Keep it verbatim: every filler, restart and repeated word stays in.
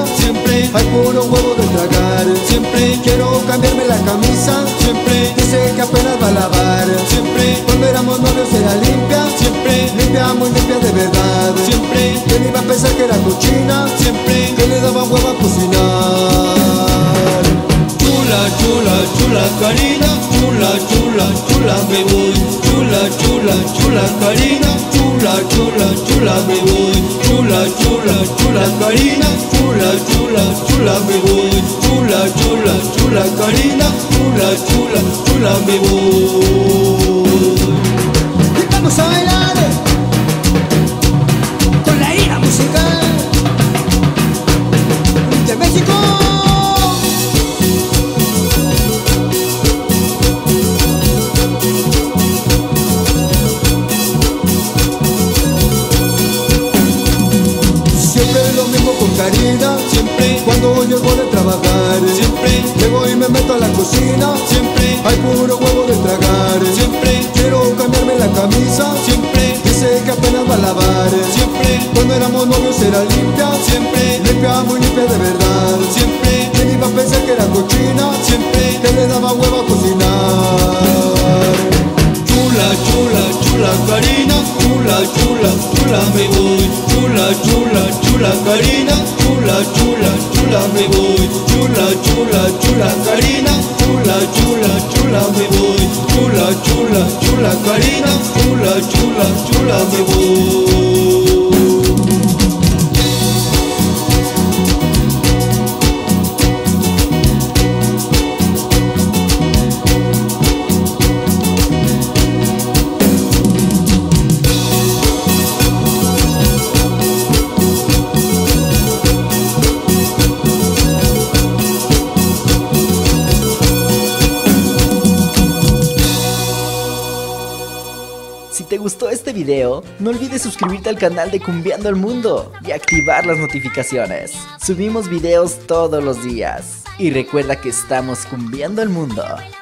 siempre hay puro huevo de tragar. Siempre quiero cambiarme la camisa, siempre dice que apenas va a lavar. Siempre cuando éramos novios era limpia, siempre limpia, muy limpia de verdad. Siempre ¿quién iba a pensar que era cochina? Siempre que le daba huevo a cocinar. Chula, chula, chula Karina, chula, chula, chula me voy. Chula, chula, chula Karina, chula, chula, chula me voy. Chula, chula, chula Karina, chula, chula, chula me voy. Chula, chula, chula Karina, chula, chula, chula me voy. Y vamos a bailar con la ira musical de México. Karina, siempre cuando llego de trabajar, siempre llego y me meto a la cocina, siempre hay puro huevo de tragar. Siempre quiero cambiarme la camisa, siempre dice que apenas va a lavar. Siempre cuando éramos novios era limpia, siempre limpia, muy limpia de verdad. Siempre ¿quién iba a pensar que era cochina? Siempre que le daba huevo a cocinar. Chula, chula, chula Karina, chula, chula, chula me voy. Chula, chula, chula Karina, chula, chula, chula me voy. Chula, chula, chula Karina, chula, chula, chula me voy. Chula, chula, chula Karina, chula, chula, chula me voy. Si te gustó este video, no olvides suscribirte al canal de Cumbiando el Mundo y activar las notificaciones. Subimos videos todos los días. Y recuerda que estamos cumbiando el mundo.